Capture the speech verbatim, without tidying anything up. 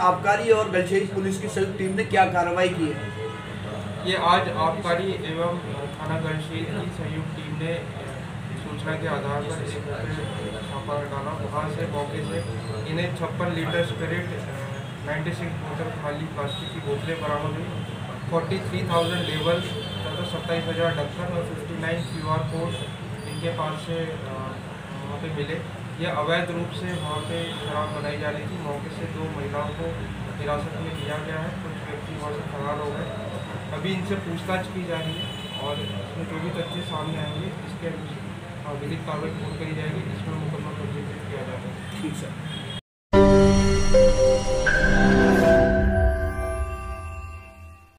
आबकारी और गलशेज पुलिस की संयुक्त टीम ने क्या कार्रवाई की है? ये आज आबकारी एवं थाना गलशेज की संयुक्त टीम ने सूचना के आधार पर एक पे छापा डाला। वहाँ से मौके से इन्हें छप्पन लीटर स्पिरिट, नाइन्टी सिक्स बोतल खाली प्लास्टिक की बोतलें बरामद हुई, फोर्टी थ्री थाउजेंड लेवल तथा सत्ताईस हज़ार ढक्कन और फिफ्टी नाइन क्यू आर कोड इनके पास से वहाँ पे मिले। यह अवैध रूप से वहाँ पे शराब बनाई जा रही थी। मौके से दो महिलाओं को हिरासत में लिया गया है। कुछ व्यक्ति वहाँ से फरार हो गए। अभी इनसे पूछताछ की जा रही है और इसमें जो भी तथ्य सामने आएंगे इसके विधिक कार्रवाई पूर्ण करी जाएगी। इसमें मुकदमा पंजीकृत किया जाएगा। ठीक सर।